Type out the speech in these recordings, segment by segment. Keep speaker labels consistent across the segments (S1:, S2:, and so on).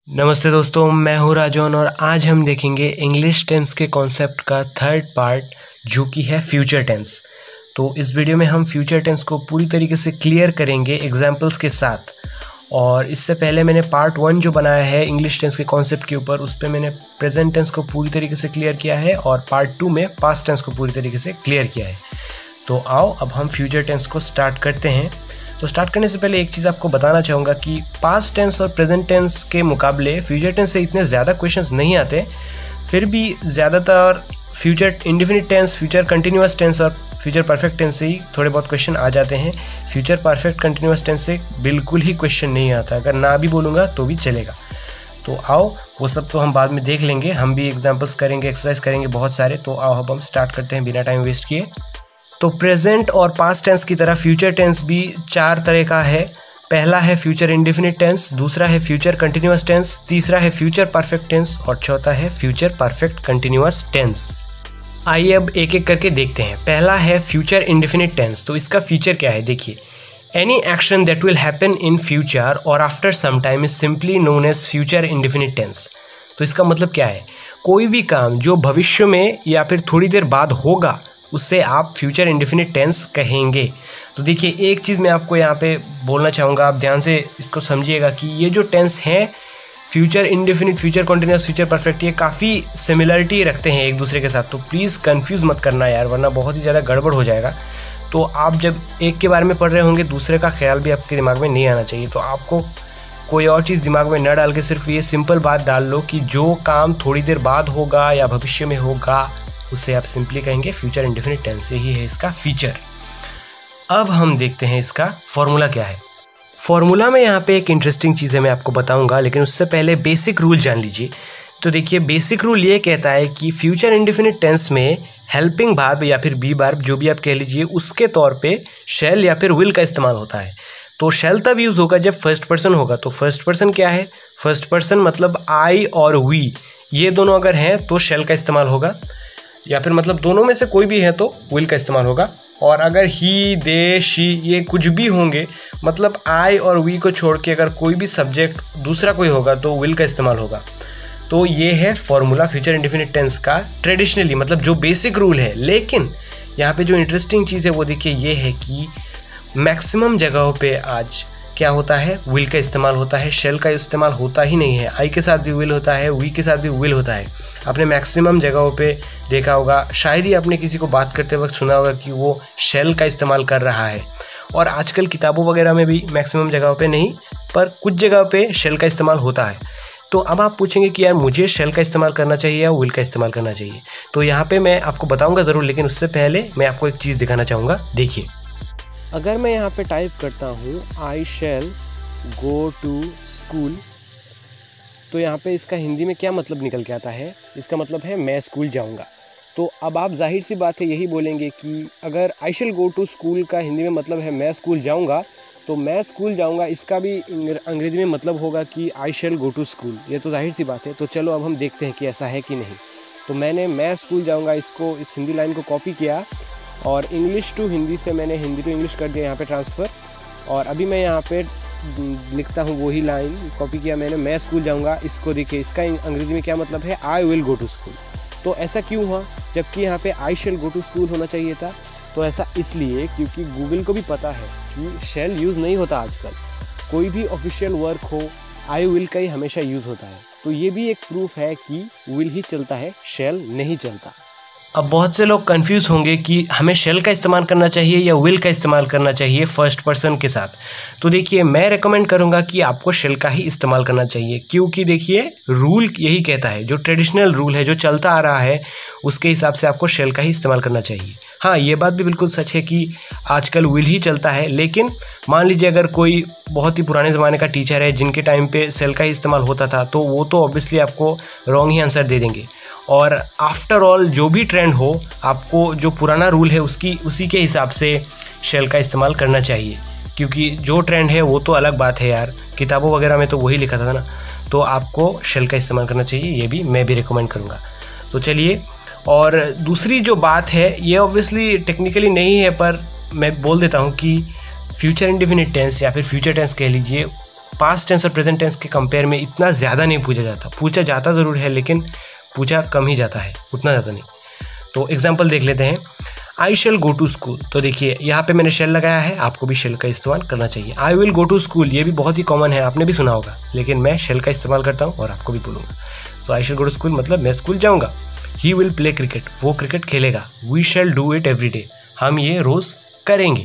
S1: नमस्ते दोस्तों, मैं हूँ राजन और आज हम देखेंगे इंग्लिश टेंस के कॉन्सेप्ट का थर्ड पार्ट जो कि है फ्यूचर टेंस। तो इस वीडियो में हम फ्यूचर टेंस को पूरी तरीके से क्लियर करेंगे एग्जाम्पल्स के साथ। और इससे पहले मैंने पार्ट 1 जो बनाया है इंग्लिश टेंस के कॉन्सेप्ट के ऊपर, उस पर मैंने प्रेजेंट टेंस को पूरी तरीके से क्लियर किया है और पार्ट 2 में पास्ट टेंस को पूरी तरीके से क्लियर किया है। तो आओ अब हम फ्यूचर टेंस को स्टार्ट करते हैं। तो स्टार्ट करने से पहले एक चीज़ आपको बताना चाहूँगा कि पास्ट टेंस और प्रेजेंट टेंस के मुकाबले फ्यूचर टेंस से इतने ज़्यादा क्वेश्चंस नहीं आते। फिर भी ज़्यादातर future indefinite tense, future continuous tense और फ्यूचर परफेक्ट टेंस से ही थोड़े बहुत क्वेश्चन आ जाते हैं। फ्यूचर परफेक्ट कंटिन्यूअस टेंस से बिल्कुल ही क्वेश्चन नहीं आता, अगर ना भी बोलूँगा तो भी चलेगा। तो आओ वो सब तो हम बाद में देख लेंगे, हम भी एग्जाम्पल्स करेंगे, एक्सरसाइज करेंगे बहुत सारे। तो आओ अब हम स्टार्ट करते हैं बिना टाइम वेस्ट किए। तो प्रेजेंट और पास्ट टेंस की तरह फ्यूचर टेंस भी 4 तरह का है। पहला है फ्यूचर इंडेफिनिट टेंस, दूसरा है फ्यूचर कंटिन्यूअस टेंस, तीसरा है फ्यूचर परफेक्ट टेंस और चौथा है फ्यूचर परफेक्ट कंटिन्यूअस टेंस। आइए अब एक एक करके देखते हैं। पहला है फ्यूचर इंडेफिनिट टेंस। तो इसका फीचर क्या है, देखिए, any action that will happen in future और after some time is simply known as future indefinite tense. तो इसका मतलब क्या है, कोई भी काम जो भविष्य में या फिर थोड़ी देर बाद होगा उससे आप फ्यूचर इंडेफिनिट टेंस कहेंगे। तो देखिए, एक चीज़ मैं आपको यहाँ पे बोलना चाहूँगा, आप ध्यान से इसको समझिएगा कि ये जो टेंस हैं future indefinite, future continuous, future perfect, ये काफ़ी सिमिलरिटी रखते हैं एक दूसरे के साथ। तो प्लीज़ कंफ्यूज मत करना यार, वरना बहुत ही ज़्यादा गड़बड़ हो जाएगा। तो आप जब एक के बारे में पढ़ रहे होंगे दूसरे का ख्याल भी आपके दिमाग में नहीं आना चाहिए। तो आपको कोई और चीज़ दिमाग में न डाल के सिर्फ ये सिंपल बात डाल लो कि जो काम थोड़ी देर बाद होगा या भविष्य में होगा उससे आप सिंपली कहेंगे फ्यूचर इंडेफिनिट टेंस। से ही है इसका फीचर। अब हम देखते हैं इसका फॉर्मूला क्या है। फॉर्मूला में यहाँ पे एक इंटरेस्टिंग चीज़ है, मैं आपको बताऊंगा, लेकिन उससे पहले बेसिक रूल जान लीजिए। तो देखिए, बेसिक रूल ये कहता है कि फ्यूचर इंडेफिनिट टेंस में हेल्पिंग वर्ब या फिर बी वर्ब जो भी आप कह लीजिए, उसके तौर पे शैल या फिर विल का इस्तेमाल होता है। तो शैल तब यूज़ होगा जब फर्स्ट पर्सन होगा। तो फर्स्ट पर्सन क्या है, फर्स्ट पर्सन मतलब आई और वी, ये दोनों अगर हैं तो शैल का इस्तेमाल होगा, या फिर मतलब दोनों में से कोई भी है तो विल का इस्तेमाल होगा। और अगर ही, दे, शी, ये कुछ भी होंगे, मतलब आई और वी को छोड़ के अगर कोई भी सब्जेक्ट दूसरा कोई होगा तो विल का इस्तेमाल होगा। तो ये है फॉर्मूला फ्यूचर इंडेफिनिट टेंस का ट्रेडिशनली, मतलब जो बेसिक रूल है। लेकिन यहाँ पे जो इंटरेस्टिंग चीज़ है वो देखिए ये है कि मैक्सिमम जगहों पे आज क्या होता है, विल का इस्तेमाल होता है, शेल का इस्तेमाल होता ही नहीं है। आई के साथ भी विल होता है, वी के साथ भी विल होता है। आपने मैक्सिमम जगहों पे देखा होगा, शायद ही आपने किसी को बात करते वक्त सुना होगा कि वो शेल का इस्तेमाल कर रहा है। और आजकल किताबों वगैरह में भी मैक्सिमम जगहों पे नहीं, पर कुछ जगह पे शेल का इस्तेमाल होता है। तो अब आप पूछेंगे कि यार मुझे शेल का इस्तेमाल करना चाहिए या विल का इस्तेमाल करना चाहिए। तो यहाँ पर मैं आपको बताऊँगा ज़रूर, लेकिन उससे पहले मैं आपको एक चीज़ दिखाना चाहूँगा। देखिए, अगर मैं यहाँ पे टाइप करता हूँ आई शैल गो टू स्कूल, तो यहाँ पे इसका हिंदी में क्या मतलब निकल के आता है, इसका मतलब है मैं स्कूल जाऊँगा। तो अब आप जाहिर सी बात है यही बोलेंगे कि अगर आई शैल गो टू स्कूल का हिंदी में मतलब है मैं स्कूल जाऊँगा, तो मैं स्कूल जाऊँगा इसका भी अंग्रेजी में मतलब होगा कि I shell go to school. ये तो जाहिर सी बात है। तो चलो अब हम देखते हैं कि ऐसा है कि नहीं। तो मैंने मैं स्कूल जाऊँगा इसको, इस हिंदी लाइन को कॉपी किया और इंग्लिश टू हिंदी से मैंने हिंदी टू इंग्लिश कर दिया यहाँ पे ट्रांसफ़र। और अभी मैं यहाँ पे लिखता हूँ वही लाइन, कॉपी किया मैंने, मैं स्कूल जाऊँगा। इसको देखिए, इसका अंग्रेजी में क्या मतलब है, I will go to school. तो ऐसा क्यों हुआ जबकि यहाँ पे आई शैल गो टू स्कूल होना चाहिए था? तो ऐसा इसलिए क्योंकि गूगल को भी पता है कि शैल यूज़ नहीं होता आजकल। कोई भी ऑफिशियल वर्क हो आई विल का ही हमेशा यूज़ होता है। तो ये भी एक प्रूफ है कि विल ही चलता है, शैल नहीं चलता। अब बहुत से लोग कंफ्यूज होंगे कि हमें शेल का इस्तेमाल करना चाहिए या विल का इस्तेमाल करना चाहिए फर्स्ट पर्सन के साथ। तो देखिए, मैं रेकमेंड करूंगा कि आपको शेल का ही इस्तेमाल करना चाहिए, क्योंकि देखिए रूल यही कहता है, जो ट्रेडिशनल रूल है जो चलता आ रहा है उसके हिसाब से आपको शेल का ही इस्तेमाल करना चाहिए। हाँ, ये बात भी बिल्कुल सच है कि आजकल विल ही चलता है, लेकिन मान लीजिए अगर कोई बहुत ही पुराने ज़माने का टीचर है जिनके टाइम पे शेल का ही इस्तेमाल होता था, तो वो तो ऑब्वियसली आपको रॉन्ग ही आंसर दे देंगे। और आफ्टर ऑल जो भी ट्रेंड हो, आपको जो पुराना रूल है उसी के हिसाब से शेल का इस्तेमाल करना चाहिए, क्योंकि जो ट्रेंड है वो तो अलग बात है यार, किताबों वगैरह में तो वही लिखा था ना। तो आपको शेल का इस्तेमाल करना चाहिए, ये भी मैं भी रिकमेंड करूँगा। तो चलिए, और दूसरी जो बात है ये ऑब्वियसली टेक्निकली नहीं है, पर मैं बोल देता हूँ कि फ्यूचर इंडेफिनिट टेंस या फिर फ्यूचर टेंस कह लीजिए, पास्ट टेंस और प्रेजेंट टेंस के कंपेयर में इतना ज़्यादा नहीं पूछा जाता ज़रूर है, लेकिन पूछा कम ही जाता है, उतना ज़्यादा नहीं। तो एग्जाम्पल देख लेते हैं। I shall go to school, तो देखिए यहाँ पे मैंने शेल लगाया है, आपको भी शेल का इस्तेमाल करना चाहिए। I will go to school, ये भी बहुत ही कॉमन है, आपने भी सुना होगा, लेकिन मैं शेल का इस्तेमाल करता हूँ और आपको भी बोलूँगा। तो I shall go to school मतलब मैं स्कूल जाऊँगा। ही विल प्ले क्रिकेट, वो क्रिकेट खेलेगा। We shall do it every day, हम ये रोज़ करेंगे।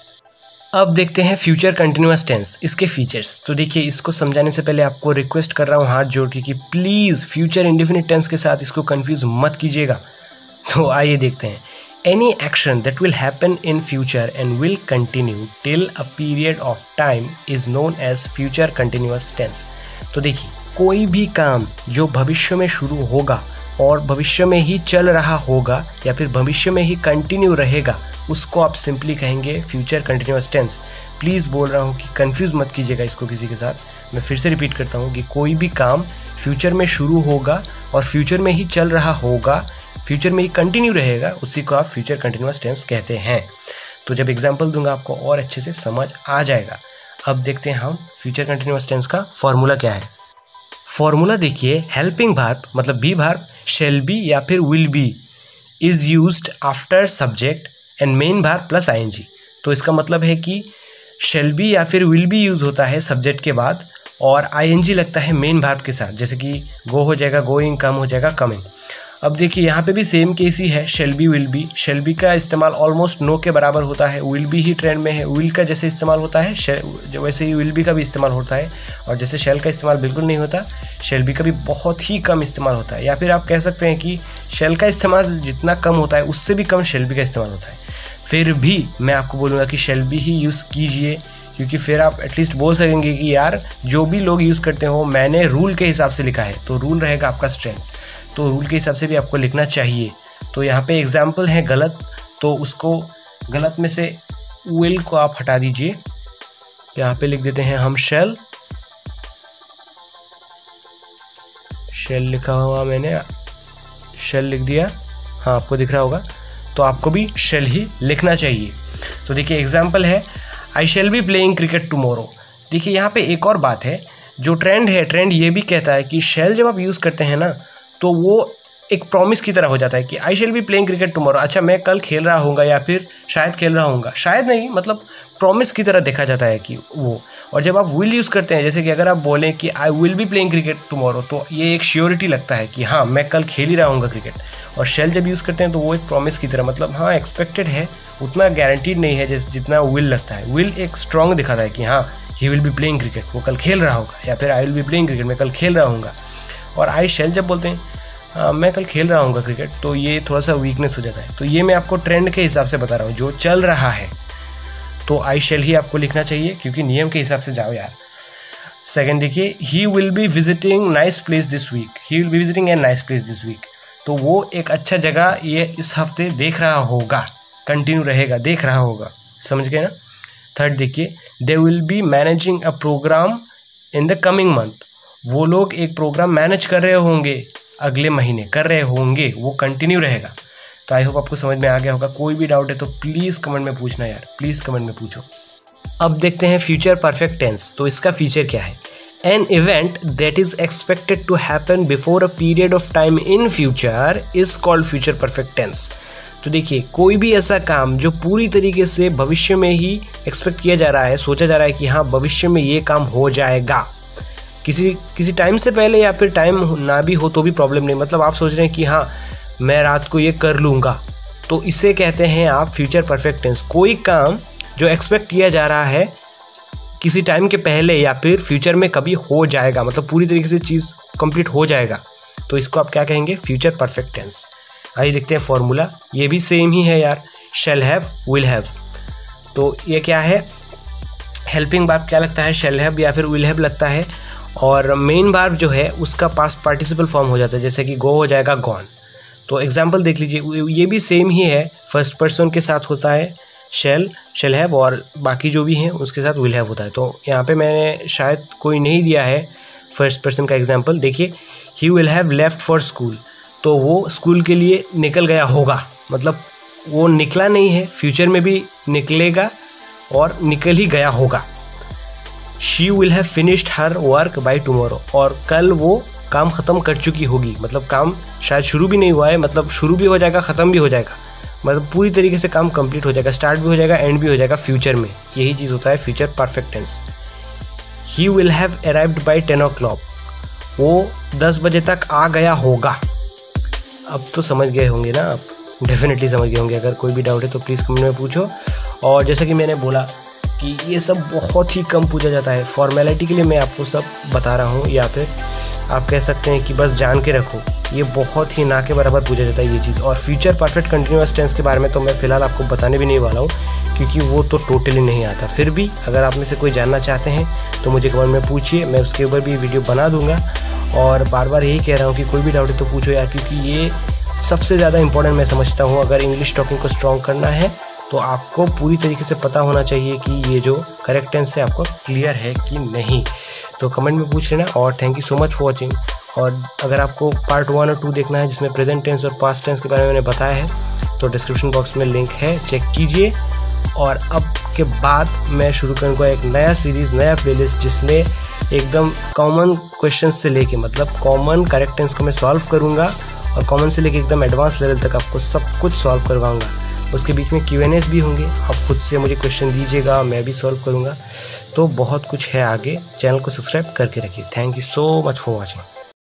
S1: अब देखते हैं फ्यूचर कंटिन्यूअस टेंस, इसके फीचर्स। तो देखिए इसको समझाने से पहले आपको रिक्वेस्ट कर रहा हूँ हाथ जोड़ के कि प्लीज़ फ्यूचर इंडेफिनिट टेंस के साथ इसको कंफ्यूज मत कीजिएगा। तो आइए देखते हैं। Any action that will happen in future and will continue till a period of time is known as future continuous tense. तो देखिए कोई भी काम जो भविष्य में शुरू होगा और भविष्य में ही चल रहा होगा या फिर भविष्य में ही कंटिन्यू रहेगा, उसको आप सिंपली कहेंगे फ्यूचर कंटिन्यूअस टेंस। प्लीज़ बोल रहा हूँ कि कंफ्यूज मत कीजिएगा इसको किसी के साथ। मैं फिर से रिपीट करता हूँ कि कोई भी काम फ्यूचर में शुरू होगा और फ्यूचर में ही चल रहा होगा, फ्यूचर में ही कंटिन्यू रहेगा, उसी को आप फ्यूचर कंटिन्यूअस टेंस कहते हैं। तो जब एग्जाम्पल दूंगा आपको और अच्छे से समझ आ जाएगा। अब देखते हैं हम फ्यूचर कंटिन्यूअस टेंस का फॉर्मूला क्या है। फॉर्मूला देखिए, हेल्पिंग वर्ब मतलब बी वर्ब शैल बी या फिर will be is used after subject and main verb plus ING. तो इसका मतलब है कि शैल बी या फिर विल बी यूज़ होता है सब्जेक्ट के बाद और आईएनजी लगता है मेन वर्ब के साथ, जैसे कि गो हो जाएगा गोइंग, कम हो जाएगा कमिंग। अब देखिए यहाँ पे भी सेम केस ही है, shall be will be. Shall be का इस्तेमाल ऑलमोस्ट नो के बराबर होता है, विल बी ही ट्रेंड में है। विल का जैसे इस्तेमाल होता है वैसे ही विल बी का भी इस्तेमाल होता है, और जैसे शैल का इस्तेमाल बिल्कुल नहीं होता, शैल बी का भी बहुत ही कम इस्तेमाल होता है। या फिर आप कह सकते हैं कि शैल का इस्तेमाल जितना कम होता है उससे भी कम शैल बी का इस्तेमाल होता है। फिर भी मैं आपको बोलूँगा कि शैल बी ही यूज़ कीजिए, क्योंकि फिर आप एटलीस्ट बोल सकेंगे कि यार जो भी लोग यूज़ करते हो मैंने रूल के हिसाब से लिखा है, तो रूल रहेगा आपका स्ट्रेंथ, तो रूल के हिसाब से भी आपको लिखना चाहिए। तो यहाँ पे एग्जाम्पल है गलत, तो उसको गलत में से विल को आप हटा दीजिए। यहाँ पे लिख देते हैं हम शैल लिखा हुआ, मैंने शैल लिख दिया, हाँ आपको दिख रहा होगा, तो आपको भी शैल ही लिखना चाहिए। तो देखिए एग्जाम्पल है I shall be playing cricket tomorrow. देखिए यहाँ पे एक और बात है, जो ट्रेंड है, ट्रेंड ये भी कहता है कि शैल जब आप यूज़ करते हैं ना तो वो एक प्रॉमिस की तरह हो जाता है कि I shall be playing cricket tomorrow, अच्छा मैं कल खेल रहा हूँगा या फिर शायद खेल रहा हूँगा, शायद नहीं, मतलब प्रॉमिस की तरह देखा जाता है कि वो। और जब आप विल यूज़ करते हैं, जैसे कि अगर आप बोलें कि I will be playing cricket tomorrow, तो ये एक श्योरिटी लगता है कि हाँ मैं कल खेल ही रहा हूँगा क्रिकेट। और शैल जब यूज़ करते हैं तो वो एक प्रॉमिस की तरह, मतलब हाँ एक्सपेक्टेड है, उतना गारंटीड नहीं है जैसे जितना विल लगता है। विल एक स्ट्रॉन्ग दिखाता है कि हाँ he will be playing cricket, वो कल खेल रहा होगा, या फिर I will be playing cricket, मैं कल खेल रहा हूँगा। और आई शैल जब बोलते हैं मैं कल खेल रहा हूँगा क्रिकेट, तो ये थोड़ा सा वीकनेस हो जाता है। तो ये मैं आपको ट्रेंड के हिसाब से बता रहा हूँ, जो चल रहा है, तो आई शैल ही आपको लिखना चाहिए, क्योंकि नियम के हिसाब से जाओ यार। सेकंड देखिए, he will be visiting nice place this week, he will be visiting a nice place this week, तो वो एक अच्छा जगह ये इस हफ्ते देख रहा होगा, कंटिन्यू रहेगा, देख रहा होगा, समझ गए ना। थर्ड देखिए, they will be managing a programme in the coming month, वो लोग एक प्रोग्राम मैनेज कर रहे होंगे, अगले महीने कर रहे होंगे, वो कंटिन्यू रहेगा। तो आई होप आपको समझ में आ गया होगा। कोई भी डाउट है तो प्लीज़ कमेंट में पूछना यार, प्लीज़ कमेंट में पूछो। अब देखते हैं फ्यूचर परफेक्ट टेंस, तो इसका फीचर क्या है। An event that is expected to happen before a period of time in future is called future perfect tense. तो देखिए कोई भी ऐसा काम जो पूरी तरीके से भविष्य में ही एक्सपेक्ट किया जा रहा है, सोचा जा रहा है कि हाँ भविष्य में ये काम हो जाएगा, किसी टाइम से पहले या फिर टाइम ना भी हो तो भी प्रॉब्लम नहीं, मतलब आप सोच रहे हैं कि हाँ मैं रात को ये कर लूँगा, तो इसे कहते हैं आप फ्यूचर परफेक्ट टेंस। कोई काम जो एक्सपेक्ट किया जा रहा है किसी टाइम के पहले या फिर फ्यूचर में कभी हो जाएगा, मतलब पूरी तरीके से चीज़ कंप्लीट हो जाएगा, तो इसको आप क्या कहेंगे, फ्यूचर परफेक्ट टेंस। आइए देखते हैं फॉर्मूला, ये भी सेम ही है यार, शैल हैव विल हैव। तो ये क्या है, हेल्पिंग वर्ब क्या लगता है, शैल हैव या फिर विल हैव लगता है, और मेन वर्ब जो है उसका पास्ट पार्टिसिपल फॉर्म हो जाता है, जैसे कि गो हो जाएगा गॉन। तो एग्जांपल देख लीजिए, ये भी सेम ही है, फर्स्ट पर्सन के साथ होता है शैल हैव, और बाकी जो भी हैं उसके साथ विल हैव होता है। तो यहाँ पे मैंने शायद कोई नहीं दिया है फर्स्ट पर्सन का एग्जांपल। देखिए he will have left for school, तो वो स्कूल के लिए निकल गया होगा, मतलब वो निकला नहीं है, फ्यूचर में भी निकलेगा और निकल ही गया होगा। She will have finished her work by tomorrow, और कल वो काम ख़त्म कर चुकी होगी, मतलब काम शायद शुरू भी नहीं हुआ है, मतलब शुरू भी हो जाएगा ख़त्म भी हो जाएगा, मतलब पूरी तरीके से काम कंप्लीट हो जाएगा, स्टार्ट भी हो जाएगा एंड भी हो जाएगा फ्यूचर में। यही चीज़ होता है future perfect tense. He will have arrived by 10 o'clock, वो 10 बजे तक आ गया होगा। अब तो समझ गए होंगे ना आप, डेफिनेटली समझ गए होंगे। अगर कोई भी डाउट है तो प्लीज़ कमेंट में पूछो। और जैसा कि मैंने बोला कि ये सब बहुत ही कम पूछा जाता है, फॉर्मेलिटी के लिए मैं आपको सब बता रहा हूँ, या फिर आप कह सकते हैं कि बस जान के रखो, ये बहुत ही ना के बराबर पूछा जाता है ये चीज़। और फ्यूचर परफेक्ट कंटिन्यूअस टेंस के बारे में तो मैं फ़िलहाल आपको बताने भी नहीं वाला हूँ, क्योंकि वो तो टोटली नहीं आता। फिर भी अगर आप में से कोई जानना चाहते हैं तो मुझे कमेंट में पूछिए, मैं उसके ऊपर भी वीडियो बना दूँगा। और बार बार यही कह रहा हूँ कि कोई भी डाउट है तो पूछो यार, क्योंकि ये सबसे ज़्यादा इंपॉर्टेंट मैं समझता हूँ। अगर इंग्लिश टॉकिंग को स्ट्रॉन्ग करना है तो आपको पूरी तरीके से पता होना चाहिए कि ये जो करेक्ट टेंस है आपको क्लियर है कि नहीं। तो कमेंट में पूछ लेना। और thank you so much for watching. और अगर आपको पार्ट 1 और 2 देखना है जिसमें प्रेजेंट टेंस और पास्ट टेंस के बारे में मैंने बताया है, तो डिस्क्रिप्शन बॉक्स में लिंक है, चेक कीजिए। और अब के बाद मैं शुरू करूँगा एक नया सीरीज़, नया प्लेलिस्ट, जिसमें एकदम कॉमन क्वेश्चन से लेके, मतलब कॉमन करेक्ट टेंस को मैं सॉल्व करूँगा, और कॉमन से लेके एकदम एडवांस लेवल तक आपको सब कुछ सॉल्व करवाऊँगा। उसके बीच में Q&As भी होंगे, आप खुद से मुझे क्वेश्चन दीजिएगा, मैं भी सॉल्व करूँगा। तो बहुत कुछ है आगे, चैनल को सब्सक्राइब करके रखिए। Thank you so much for watching.